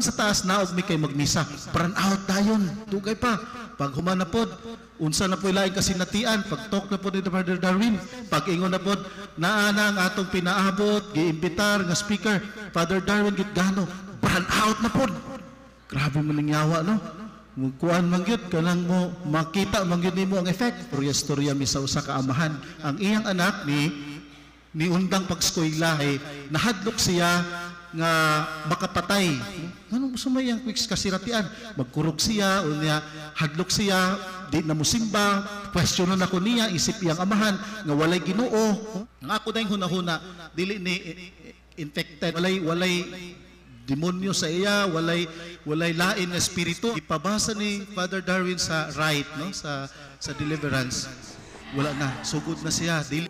Paghuman sa taas naog mi kay magmisa. Burn out dayon. Dugay pa. Pag human na pod, unsa na po ilaing kasinatian, pag-talk na po ni Father Darwin, pag-ingon na po, naana ang atong pinaabot, giimbitar nga speaker, Father Darwin, gitgano, burn out na po. Grabe mo nangyawa, no? Kuan mangyud, kanang mo, makita mangyud nimo ang effect. Storya mi sa usa ka amahan. Ang iyang anak ni undang pag-eskwela, nahadlok siya nga makapatay. Anong sumay ang quick kasiratian? Magkurog siya, o niya, hadlok siya, di na musimba, questionon ako niya, isip iyang amahan, nga walay Ginoo. Nga ako na yung hunahuna, dili ni infected, walay demonyo sa iya, walay lain na espiritu. Ipabasa ni Father Darwin sa right, no? sa deliverance. Wala na, sugod na siya. Dili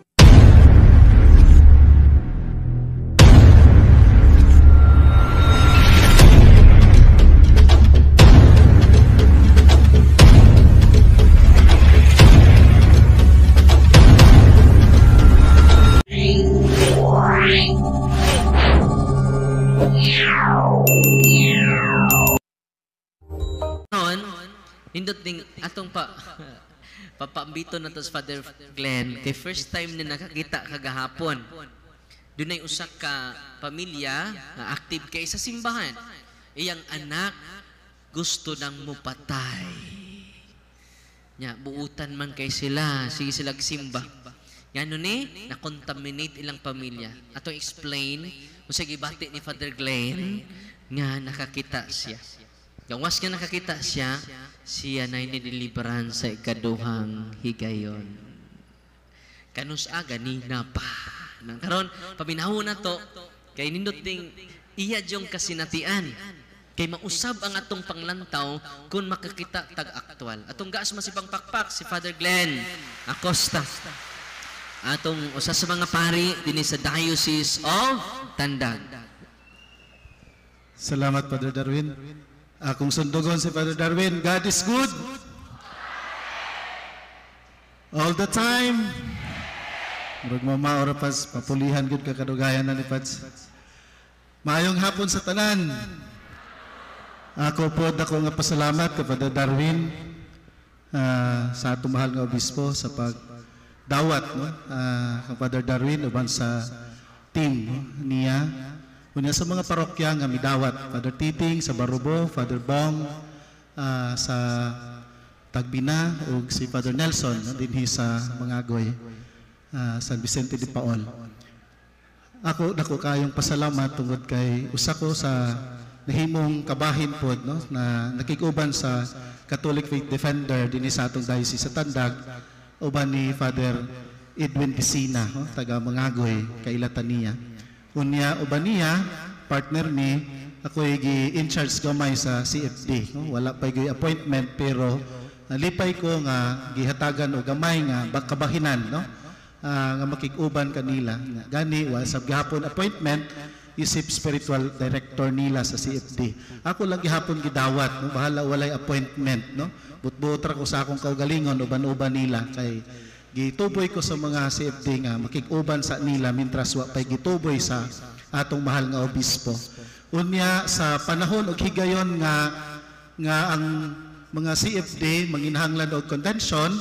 Nindot ding atong papaambito na to sa Father Glenn kay first time na nakakita kagahapon. Dunay usa ka pamilya nga active kay sa simbahan. Iyang anak gusto nang mupatay. Nya buutan man kay sila, sige sila simba. Ngano ni na-contaminate ilang pamilya. Atong explain usa gibati ni Father Glenn nga nakakita siya. Gawas nga nakakita siya na inideliveran sa ikaduhang higayon. Kanus aga ni napa. Nang karon paminaw na to kay nindot ding iya jong kasinatian. Kay mausab ang atong panglantaw kung makakita tag-aktwal. Atong gaas masibang pakpak si Father Glenn Acosta. Atong usa sa mga pari dinhi sa Diocese of Tandag. Salamat, Father Darwin. Akong sundugon si Father Darwin, God is good. All the time. Murag mamaora pas, papulihan good ka kadugayan na ni Pads. Maayong hapon sa tanan. Ako po nga pasalamat kay Father Darwin sa atong mahal nga obispo sa pagdawat kay Father Darwin uban sa team niya. Unya sa mga parokya nga midawat, Father Titing sa Barubo, Father Bong sa Tagbina ug si Father Nelson dinhi sa Mangagoy, San Vicente de Paul. Ako dako kayong pasalamat tungod kay usa ko sa nahimong kabahin pod no na nakig-uban sa Catholic Faith Defender dinhi sa atong diocese sa Tandag uban ni Father Edwin Piscina no, taga Mangagoy kailatan niya. Unya uban niya partner ni ako in charge gamay sa CFD no? Wala pa gyud appointment pero nalipay ko nga gihatagan og gamay nga kabahinan no nga makig-uban kanila gani wa sab gihapon appointment isip spiritual director nila sa CFD. Ako lang gihapon gidawat no bahala walay appointment no butbut ra ko sa akong kaugalingon uban-uban nila kay gituboy ko sa mga CFD nga makig-uban sa nila mintras wa pay gituboy sa atong mahal nga obispo. Unya sa panahon og higayon nga ang mga CFD manginahanglan og convention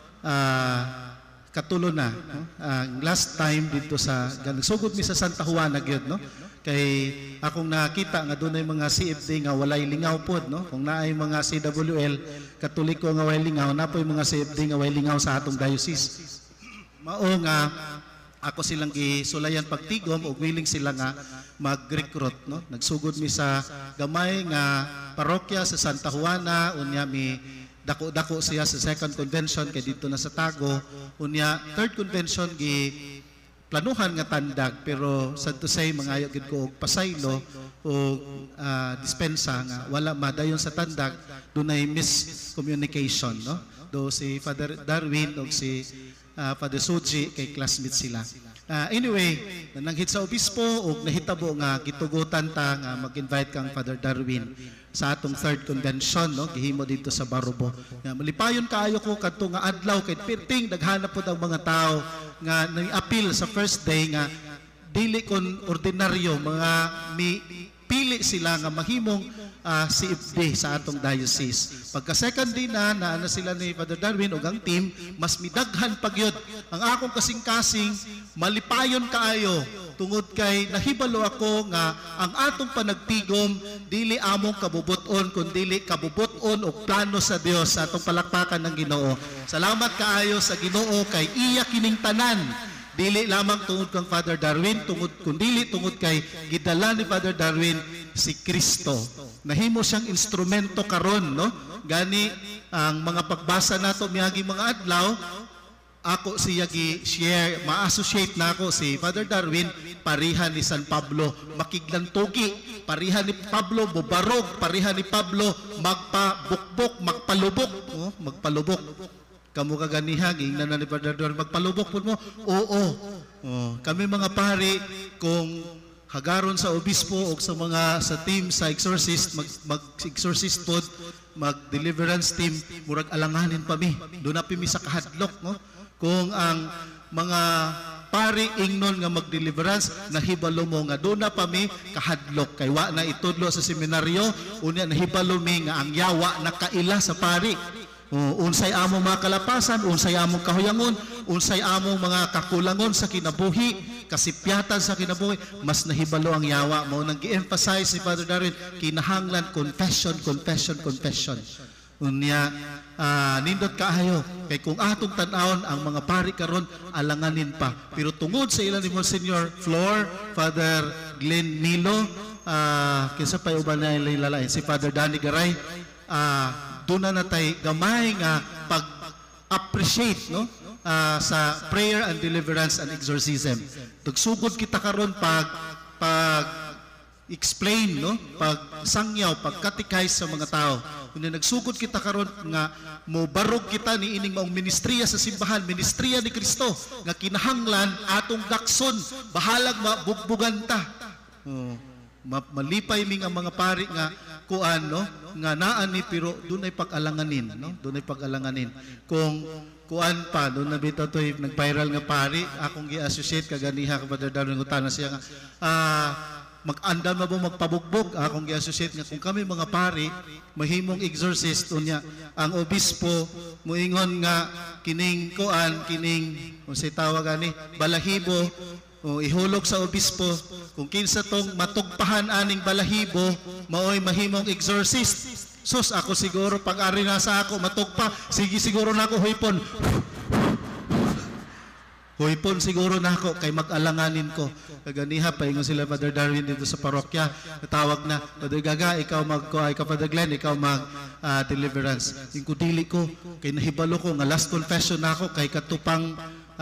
katulo na no? Last time dito sa nagsugod mi sa Santa Juana gyud no kay akong nakita nga dunay mga CFD nga walay lingaw pod no kung naay mga CWL Katoliko nga walay lingaw napoy mga CFD nga walay lingaw sa atong diocese. Mao nga ako silang gisulayan pagtigom ug willing sila nga mag-recruit no nagsugod mi sa gamay nga parokya sa Santa Juana unya mi dako siya sa second convention kay dito na sa Tago unya third convention planuhan nga Tandag pero sad to say mangayo gid ko og pasaylo o dispensa nga wala madayon sa Tandag dunay miscommunication no do si Father Darwin og si Father Suji kay classmates sila. Anyway, nananghit sa obispo ug nahitabo nga gitugutan ta nga mag-invite kang Father Darwin sa atong third convention no gihimo dito sa Barubo. Nga malipayon kaayo ko kadto nga adlaw kay perting daghanap pod ang mga tao nga nag-appeal sa first day nga dili kon ordinaryo mga pili sila nga mahimong CFD sa atong diocese. Pagka second day na sila ni Father Darwin ug ang team, mas midaghan pagyud ang akong kasing-kasing malipayon kaayo tungod kay nahibalo ako nga ang atong panagtigom dili among kabubuton kundi kabubuton og plano sa Dios sa atong palakpakan ng Ginoo. Salamat kaayo sa Ginoo kay iya kining tanan. Dili lamang tungod kang Father Darwin, kundi tungod kay gidala ni Father Darwin si Kristo. Nahimo siyang instrumento karon, no? Gani ang mga pagbasa nato miagi mga adlaw, ako siya gi-share, ma-associate na ako si Father Darwin parihan ni San Pablo, makiglantugi, parihan ni Pablo bubarog, parihan ni Pablo magpabukbok, magpalubok. Kamu kaganiha, giingnan na ni Father Darwin, magpalubok po mo? Oo. Kami mga pari, kung hagaron sa obispo o sa team sa exorcist, mag-exorcist po, mag-deliverance team, murag alanganin pa mi. Doon na pimi sa kahadlok, no? Kung ang mga pari ingnon nga mag-deliverance, nahibalo mo nga doon na pa mi kahadlok. Kay wa na itudlo sa seminaryo, unya nahibalo mi nga ang yawa nakaila sa pari. Unsay among mga kalapasan, unsay among kahuyangon, unsay among mga kakulangon sa kinabuhi, kasipyatan sa kinabuhi, mas nahibalo ang yawa mo. Nang gi-emphasize si Father Darwin, kinahanglan confession. Unya, nindot kaayo, kay kung atong tanawon ang mga pari karon alanganin pa. Pero tungod sa ilan ni Monsignor Flor, Father Glenn Milo, kinsa pa uban na ilalain, si Father Danny Garay, doon na natay gamay nga pag-appreciate, no? Sa prayer and deliverance and exorcism. Tugsugod kita karon pag explain, no? Pag sangyaw, pag katikais sa mga tao. Kung nagsugod kita karon nga mobarog kita ni ining maong ministriya sa simbahan, ministriya ni Kristo nga kinahanglan atong dakson, bahalag mabugbugan ta. Malipay mi nga mga pari nga kuan, no? Nga naan ni pero dunay pag-alanganin, no? Dunay pag-alanganin. Kung kuan pa doon na bitaw toy nag-viral nga pari, akong gi-associate kaganiha ka Father Darwin ngutana siya nga mag-andam na mo magpabugbog, akong gi-associate nga kung kami mga pari mahimong exorcist unya ang obispo moingon nga kining kuan, kining unsay tawag ani balahibo, ihulog sa obispo kung kinsa tong matugpahan aning balahibo maoy mahimong exorcist. Sus, ako siguro pag-ari na sa ako matugpa, sige siguro na ako huipon siguro na ako kay mag-alanganin ko. Kaganiha pa ingon sila Father Darwin dito sa parokya, tawag na Father Gaga, ikaw ikaw Father Glenn, ikaw mag deliverance. Yung dili ko kay nahibalo ko nga last confession na ako kay katupang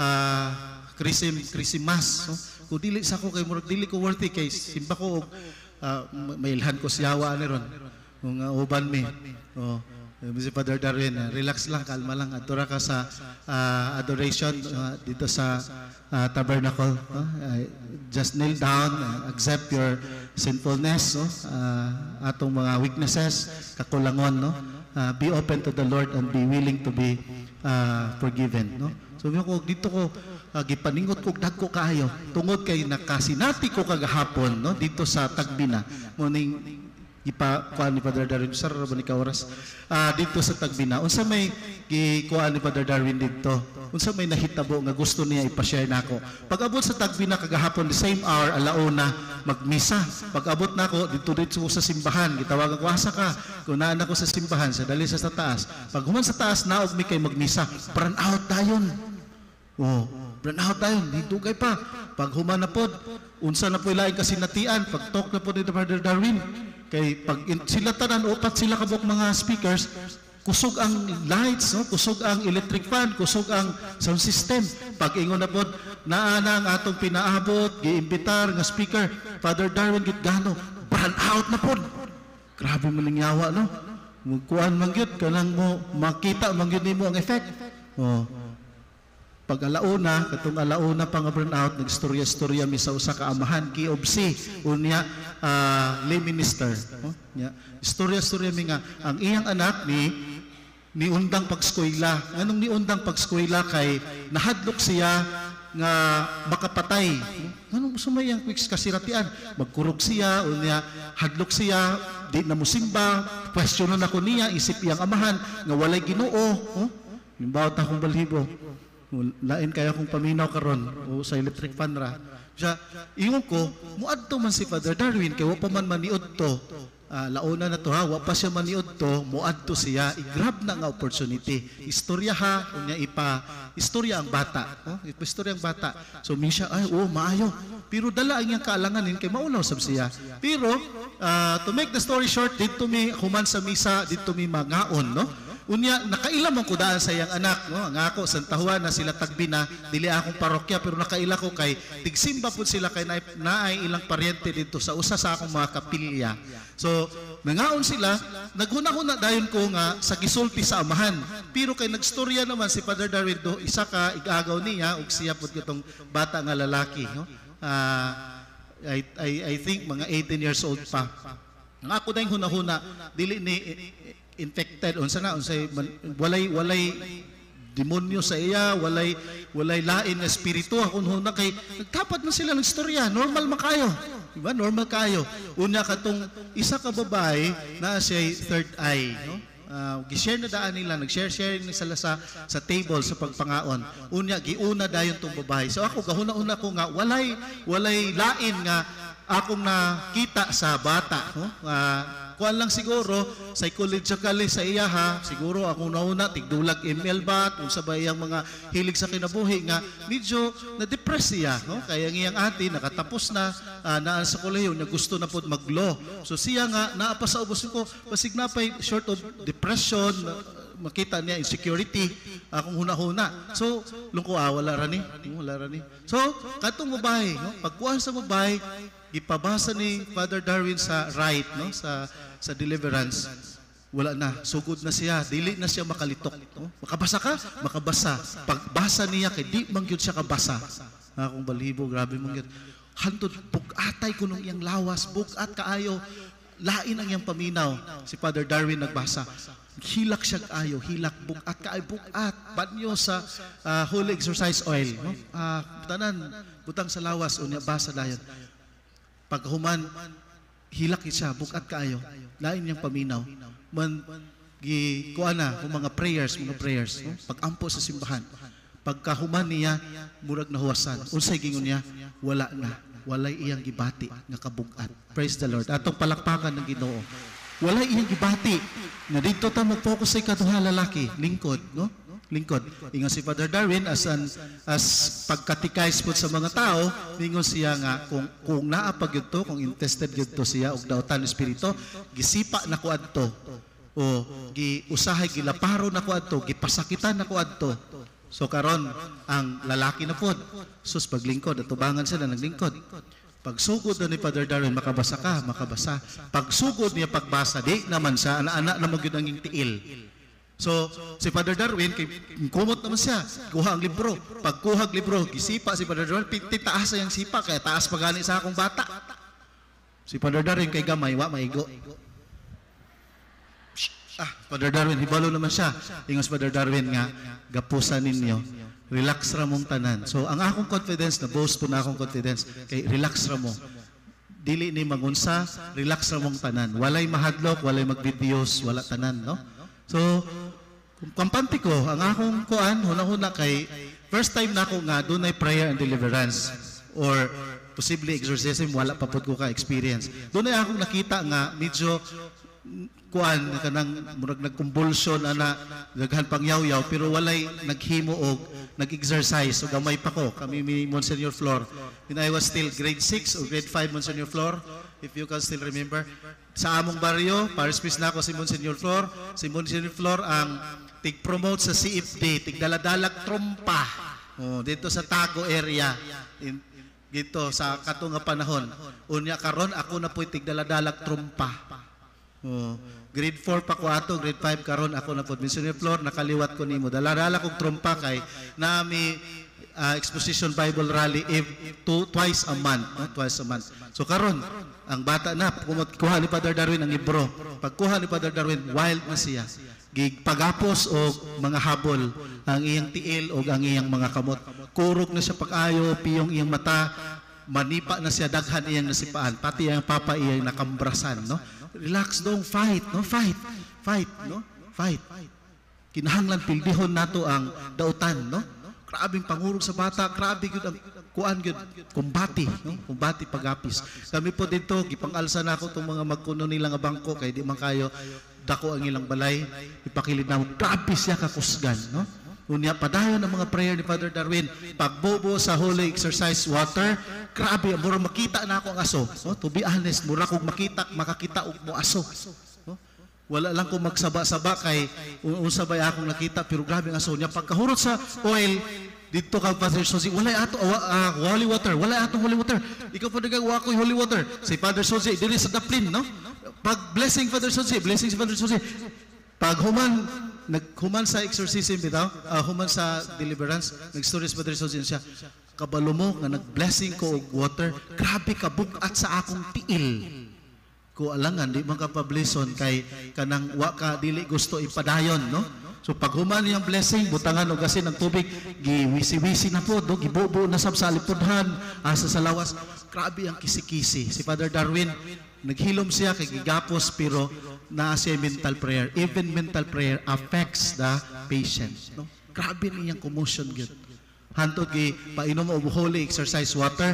Christmas, no? Kung dili sa ako kay murag dili ko worthy kay simba ko mailhan ko siyawa ni ron kung uban mi. Si Father Darwin, relax lang, kalma lang, adora ka sa adoration dito sa tabernacle, no? Just kneel down, accept your sinfulness, no? Atong mga weaknesses, kakulangon, no? Be open to the Lord and be willing to be forgiven, no? So dito ko gipaningot ko dagko kaayo tungod kay nakasinati ko kagahapon, no? Dito sa Tagbina morning kuan ni Father Darwin sir ni ka oras dito sa Tagbina unsa may kuan ni Father Darwin dito, unsa may nahitabo nga gusto niya ipa-share nako. Pag-abot sa Tagbina kagahapon the same hour alauna magmisa, pag-abot nako dito sa simbahan gitawagan ko asa ka kun naa nako sa simbahan sa dali sa taas. Pag human sa taas naog mi kay magmisa, burn out dayon. Burn out dayon dito kay pa pag human na pod unsa na po ilaing kasinatian pag talk na po ni Father Darwin. Kay pag sila tanan upat sila kabuk mga speakers, kusog ang lights, no? Kusog ang electric fan, kusog ang sound system. Pag ingon na pod naa ang atong pinaabot, giimbitar nga speaker, Father Darwin gid gano, burn out na pod. Grabe malingyawa, no? Kuan man gyud kanang mo makita man gyud nimo ang effect. Pag alauna, katong alauna pa nga burnout, nagstorya-storya mi sa usa ka amahan, kiobsi, unya lay minister. Istorya-storya mi nga, ang iyang anak ni undang pagskwela. Anong ni undang pagskwela kay nahadlok siya nga makapatay. Anong sumay ang quick kasiratian? Magkurog siya, unya hadlok siya, di na musimba, questionon ako niya, isip iyang amahan, nga walay Ginoo. Limbawa ta kong balhibo. Lain kaya kong paminaw karon o sa electric fan ra. Siya, ingon ko, muadto man si Father Darwin, kaya wa pa man maniud to. Launa na to ha, wa pa siya maniud to, muadto siya, i-grab na nga opportunity. Istorya ha, unya istorya ang bata. Istorya ang bata. So minsan, maayo. Pero dala ang iyang kaalanganin kay maulaw sab siya. Pero, to make the story short, dito mi human sa misa, dito mi mangaon, no? Unya, nakailam ang kudaan sa iyang anak, no? Ang ako, santahuan na sila tagbi na, dili akong parokya, pero nakaila ko kay, tigsimba po sila kay naay ilang paryente dito sa usa sa akong mga kapilya. So, nangaon sila, naghuna-huna dayon ko nga sa gisulti sa amahan. Pero kay nagstorya naman si Father Darwin do, isa ka igagaw niya, ug siya po itong bata nga lalaki, no? I think mga 18 years old pa. Ang ako na yung huna-huna, dili ni infected unsay walay demonyo sa iya, walay lain nga espiritu akon huna kay nagtapat na sila ng istorya, normal makayo, diba? Normal kayo. Unya katong isa ka babae na siya third eye, no? Gi-share na daan nila, nag-share ni sila sa table sa pagpangaon. Unya giuna dayon tong babae. So ako gahuna-una ko nga walay lain nga akong nakita sa bata, no? Kuan lang siguro psychologically sa iya ha, siguro ako nauna tigdulag email ba unsa ba iyang mga hilig sa kinabuhi nga medyo na-depress siya, no? Kaya ngiyang ati nakatapos na naan sa kolehiyo na gusto na pod mag-law. So siya nga naa pa sa ubos ko basig na pay short of depression, makita niya insecurity akong huna-huna. So lungko wala ra ni. So katong babae, no? Pagkuan sa babae gipabasa ni Father Darwin sa right, no? Sa deliverance, wala na, sugod na siya, dili na siya makalitok, no? Makabasa ka? Makabasa. Pagbasa niya kay di man gyud siya kabasa. Akong balhibo, grabe man gyud. Hantod bugatay ko nung iyang lawas, bugat kaayo, lain ang iyang paminaw. Si Father Darwin nagbasa. Hilak siya kaayo, hilak bugat kaayo, bugat banyo sa holy exercise oil, no? Tanan butang sa lawas unya basa dayon. Paghuman hilak siya, bukat kaayo, lain niyang paminaw. Man kuan na kung mga prayers, no? Pag-ampo sa simbahan. Pagkahuman niya, murag nahuwasan. Unsay gingon niya? Wala na. Walay iyang gibati nga kabugat. Praise the Lord. Atong palakpakan ng Ginoo. Walay iyang gibati. Na dito ta mag-focus sa ikaduha lalaki, lingkod, no? Lingkod. Ingon si Father Darwin as pagkatikais po sa mga tao, ingon siya nga kung naapag yun to, kung intested yun to siya og daotan espiritu, gisipa na ko adto o giusahay gilaparo na ko adto, gipasakitan na ko adto. So karon ang lalaki na pod sus paglingkod atubangan sila naglingkod. Pagsugod na ni Father Darwin, makabasa ka, makabasa. Pagsugod niya pagbasa, di naman siya, anak na magyud ang tiil. So, si Father Darwin, kumot naman siya, kuha ang libro. Pagkuha ang libro, gisipa si Father Darwin, titaas sa yung sipa, kaya taas pagani sa akong bata. Si Father Darwin, kay gamay, maigo. Father Darwin, hibalo naman siya. Ingos Father Darwin nga, gapusan ninyo, relax ra mong tanan. So, ang akong confidence, na boast po na akong confidence, kay relax ra mo. Dili ni magunsa, relax ra mong tanan. Walay mahadlok, walay magbibios, wala tanan, no? So, kampante ko, ang akong kuan, huna-huna kay, first time na ako nga, doon ay prayer and deliverance, or possibly exorcism, wala pa po ko ka-experience. Doon ay akong nakita nga, medyo, kuan, kanang murag nagkumbulsyon, daghan pang yaw-yaw, pero walay naghimo og nag-exercise, so gamay pa ko, kami ni Monsignor Flor. When I was still grade 6 or grade 5, Monsignor Flor, if you can still remember, sa among baryo, parispis na ako si Monsignor Flor. Si Monsignor Flor ang tig-promote sa CFD, tig-daladalag trompa. Dito sa Tago area, dito sa katong nga panahon. Unya karon ako na po'y tig-daladalag trompa. Grade 4 pa ko ato, grade 5 karon ako na po. Monsignor Flor, nakaliwat ko nimo. Daladala kong trompa kay nami exposition Bible rally twice a month, no? Twice a month. So karon ang bata na kuha ni Father Darwin ang libro. Pagkuha ni Father Darwin, wild na siya. Gigpagapos o mga habol ang iyang tiil o ang iyang mga kamot. Kurog na siya pag-ayo, piyong iyang mata, manipa na siya, daghan iyang nasipaan, pati iyang papa iyang nakambrasan, no? Relax dong, fight, no? Fight, no? Fight. Kinahanglan pildihon nato ang dautan, no? Grabing pangurog sa bata, grabe gyud ang kuan gyud, kumbati, no? Kumbati pagapis. Kami po dito gipang-alsa na ako tong mga magkuno nila nga bangko kay di man kayo dako ang ilang balay, ipakilid na grabe siya kakusgan, no? Unya padayon ang mga prayer ni Father Darwin, pagbobo sa holy exercise water, grabe mura makita na ako ang aso, no? To be honest, mura kog makakita og mo aso, no? Wala lang ko magsaba-saba kay unsa bay akong nakita, pero grabe ang aso niya pagkahurot sa oil dito ka Father Sozi, wala ato holy water, wala atong holy water. Ikaw pa dagang wa ko'y holy water. Si Father Sozi dili sa daplin, no? Pag blessing Father Sozi, blessing si Father Sozi. Pag naghuman sa exorcism bitaw, human sa deliverance, nag-story si Father Sozi siya. Kabalo mo nga nag-blessing ko og water, grabe ka bukat sa akong tiil. Ko alangan di man ka pablison kay kanang wa ka dili gusto ipadayon, no? So pag human niyang blessing, butangan o gasin ng tubig, giwisi-wisi na po, do, gibubo na sab sa alipudhan, asa sa lawas. Grabe ang kisi-kisi. Si Father Darwin, naghilom siya kay gigapos, pero na siya mental prayer. Even mental prayer affects the patient. No? Grabe niyang commotion gyud. Hantod gi painom og holy exercise water,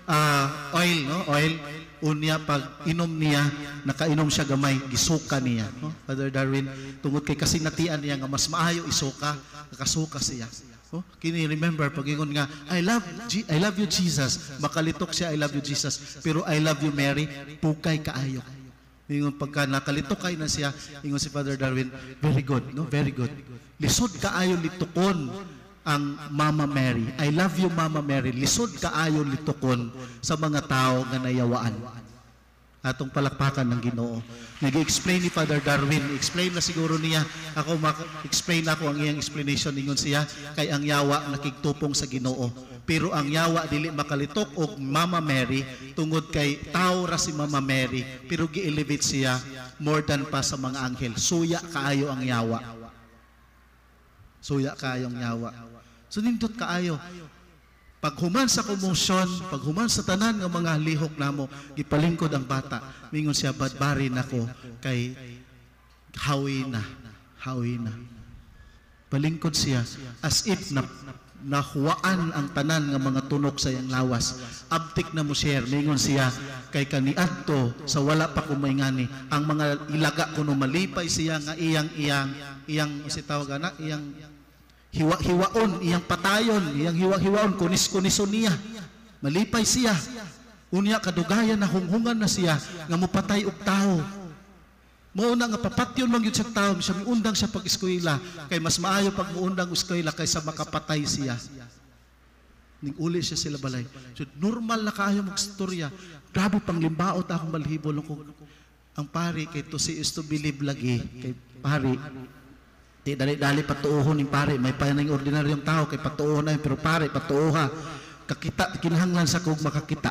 oil, no? Oil. Unya pag inom niya, nakainom siya gamay, gisuka niya, no? Father Darwin, tungod kay kasinatian niya nga mas maayo isuka, nakasuka siya. Oh, kini remember pag ingon nga I love you Jesus, makalitok siya I love you Jesus, pero I love you Mary, pukay kaayo. Ingon pagka nakalitok kay na siya, ingon si Father Darwin, very good, no? Very good. Lisod kaayo litukon ang Mama Mary. I love you Mama Mary. Lisod kaayo litukon sa mga tao nga nayawaan. Atong palakpakan ng Ginoo. Nag-explain ni Father Darwin, explain na siguro niya, ako explain ako ang iyang explanation ningon siya, kay ang yawa nakigtupong sa Ginoo. Pero ang yawa dili makalitok og Mama Mary tungod kay tao ra si Mama Mary, pero gi-elevate siya more than pa sa mga anghel. Suya kaayo ang yawa. Suya kaayo ang yawa. So nindot kaayo. Pag human sa komosyon, pag human sa tanan ng mga lihok namo, gipalingkod ang bata. Mingon siya, badbari nako kay hawi na. Palingkod siya as if nahuwaan ang tanan ng mga tunok sa iyang lawas. Abtik na mo share, mingon siya kay kaniadto sa wala pa kumaingani. Ang mga ilaga kuno malipay siya nga iyang si tawag na iyang hiwa-hiwaon, iyang patayon, iyang hiwa-hiwaon, kunis-kunison niya. Malipay siya. Unya kadugayan na hunghungan na siya nga mupatay og tao. Mauna nga papatyon man gyud sa tao, siya miundang siya pag-eskwela kay mas maayo pag muundang eskwela kaysa makapatay siya. Ning uli siya sila balay. So normal na kaayo magstorya. Grabe pang limbaot akong balhibol ko. Ang pari kay to see is to believe lagi kay pari. Di dali-dali patuohon ng pare, may pa ng ordinaryong tao kay patuohon na pero pare patuoha kakita kinahanglan sa kog makakita.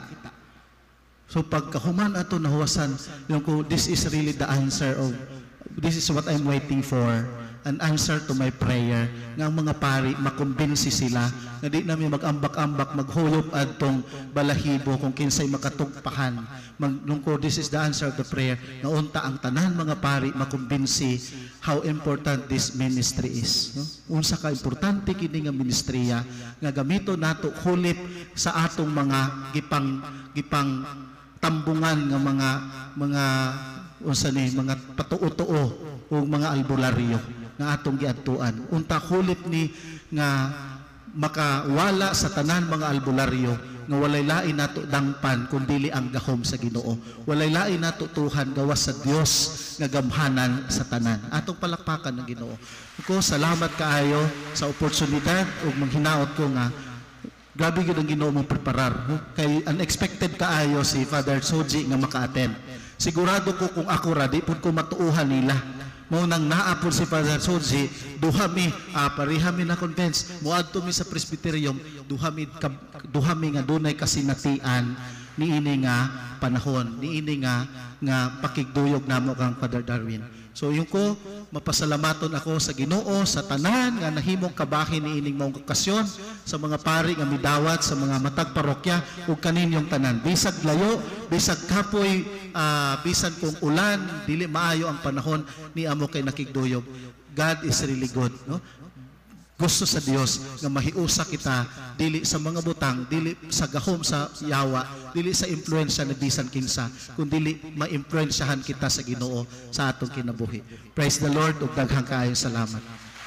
So pagkahuman ato nahuwasan yung ko, this is really the answer of this is what I'm waiting for, an answer to my prayer nga ang mga pari makumbinsi sila nga di namin mag-ambak-ambak maghuyop adtong balahibo kung kinsay makatugpahan maglungko. This is the answer of the prayer nga unta ang tanan mga pari makumbinsi how important this ministry is, no? Unsa ka importante kini nga ministriya nga gamito nato hulip sa atong mga gipang tambungan nga mga unsa ni mga patuo-tuo o mga albularyo nga atong giadtuan. Unta hulip ni nga makawala sa tanan mga albularyo nga walay lain nato dangpan kundi ang gahom sa Ginoo. Walay lain nato tuhan gawas sa Dios nga gamhanan sa tanan. Atong palakpakan ng Ginoo. Ko salamat kaayo sa oportunidad ug manghinaot ko nga grabe gyud ang Ginoo mong preparar. Kay unexpected kaayo si Father Soji nga maka-attend. Sigurado ko kung ako ra di pud ko matuuhan nila. Mo nang naapon si Father Soji, duhami parihami na convince, moadto mi sa presbyterium, duhami nga dunay kasinatian niini nga panahon, niini nga pakigduyog namo kang Father Darwin. So yung ko, mapasalamaton ako sa Ginoo sa tanan nga nahimong kabahin niining maong okasyon sa mga pari nga midawat sa mga matag parokya ug kaninyong tanan. Bisag layo, bisag kapoy, bisan kung ulan, dili maayo ang panahon ni amo kay nakigduyog. God is really good, no? Gusto sa Dios nga mahiusa kita dili sa mga butang, dili sa gahom sa yawa, dili sa impluwensya na bisan kinsa, kundi ma-impluwensyahan kita sa Ginoo sa atong kinabuhi. Praise the Lord ug daghang kaayong salamat.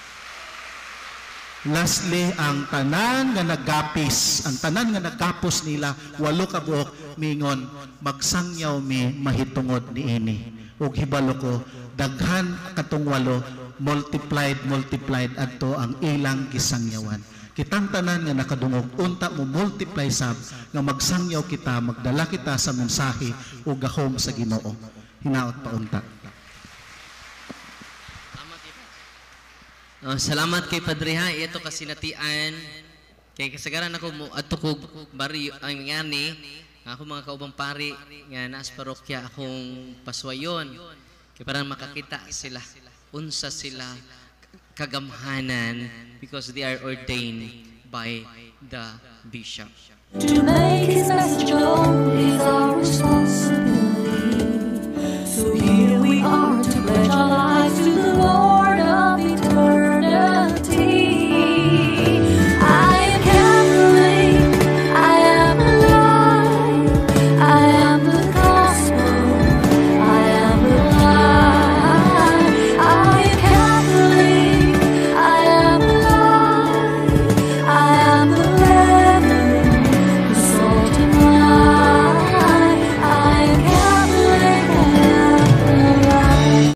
Lastly, ang tanan nga naggapis, ang tanan nga naggapos nila, 8 ka buok, mingon, magsangyaw mi mahitungod niini. Ug hibalo ko, daghan katong 8, multiplied adto ang ilang gisangyawan. Kitang tanan nga nakadungog, unta mo multiply sab, nga magsangyaw kita, magdala kita sa mensahe o gahom sa Ginoo. Hinaot pa unta. Salamat kay Padre ha. Ito kasinatian. Kay kasagaran ako mo ato ko bari ang ngani. Ako mga kaubang pari nga naas parokya akong paswayon. Kay para makakita sila unsa sila kagamhanan because they are ordained by the bishop. To make his message known, his